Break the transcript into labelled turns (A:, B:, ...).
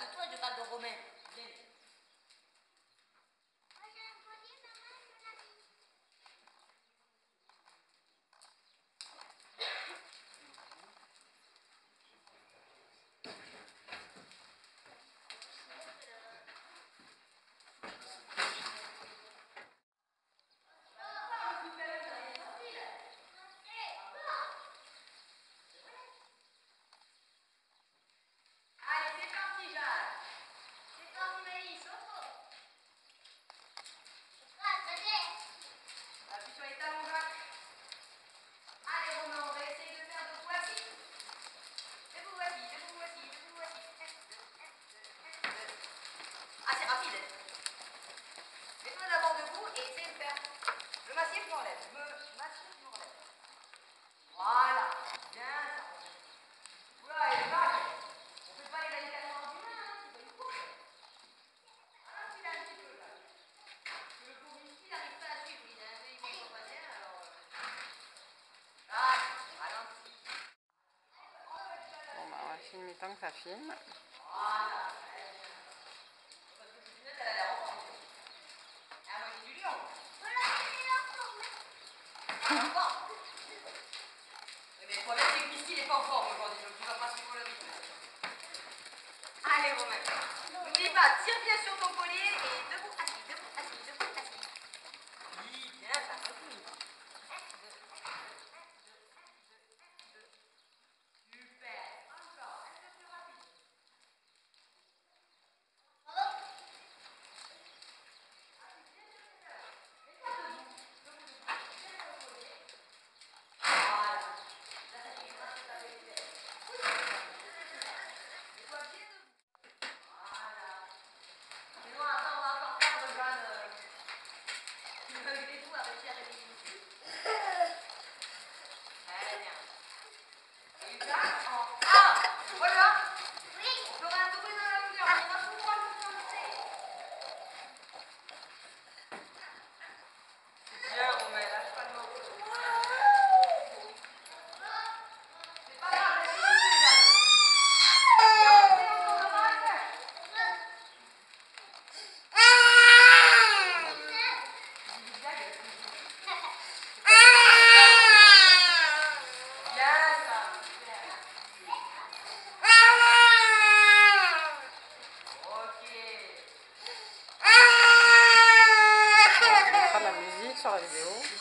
A: à toi, je parle de Romain. Viens. Ah, c'est rapide. Mets-toi d'abord debout et essaye de faire le massif, je m'enlève. Le massif, je m'enlève. Voilà. Bien ça. Oula, elle est vague. On ne fait pas les alignements du main, hein. C'est pas une course. Ah, il a un petit peu là. Parce que le pauvre ici, il n'arrive pas à suivre. Il a un peu, il comprend pas bien, alors. Ah, ralenti.
B: Bon, bah, on va filmer tant que ça filme.
A: Voilà. Parce que cette lunette, elle a l'air en forme. Ah, moi, j'ai du lion. Voilà, c'est en forme. En forme. Mais le problème, c'est que Christy, il n'est pas en forme aujourd'hui, donc tu vas pas suivre le rythme. Allez, Romain. N'oublie pas, tire bien sur ton collier et debout, assis, debout, assis, debout, assis. Oui, bien, ça continue. Super. Encore, un peu plus rapide.
B: On mettra de la musique sur la vidéo.